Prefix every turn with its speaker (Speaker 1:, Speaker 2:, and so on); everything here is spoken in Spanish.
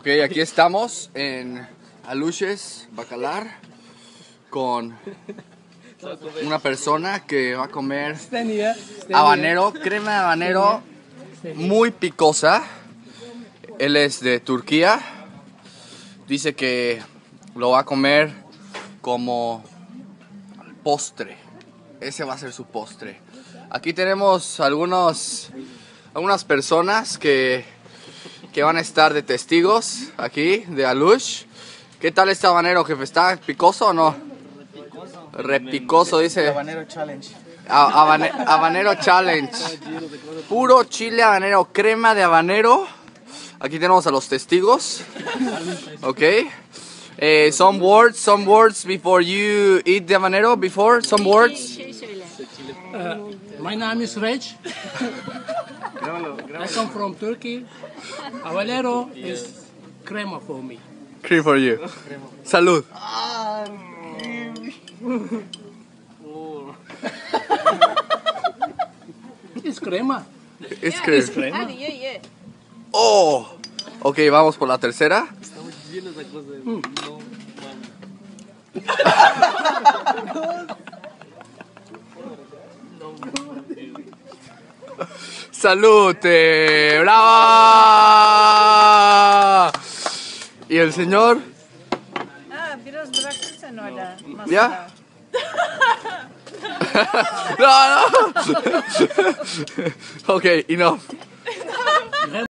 Speaker 1: Ok, aquí estamos en Aluches Bacalar con una persona que va a comer habanero, crema de habanero muy picosa. Él es de Turquía. Dice que lo va a comer como postre. Ese va a ser su postre. Aquí tenemos algunas personas que van a estar de testigos aquí de Alush. ¿Qué tal este habanero, jefe? ¿Está picoso o no? Repicoso, dice.
Speaker 2: Habanero Challenge.
Speaker 1: Habanero Challenge. Puro chile habanero, crema de habanero. Aquí tenemos a los testigos. Ok. Some words before you eat the habanero. Before, some words.
Speaker 3: My name is Reg. I come from Turkey. Habanero is crema for me.
Speaker 1: Cream for you. Salud.
Speaker 3: It's crema.
Speaker 1: It's cream.
Speaker 3: It's crema.
Speaker 1: Oh. Ok, vamos por la tercera. ¡Salud! ¡Bravo! ¿Y el señor?
Speaker 4: Biraz bırakırsan orada masada.
Speaker 1: ¿Ya? No, no. Ok, enough.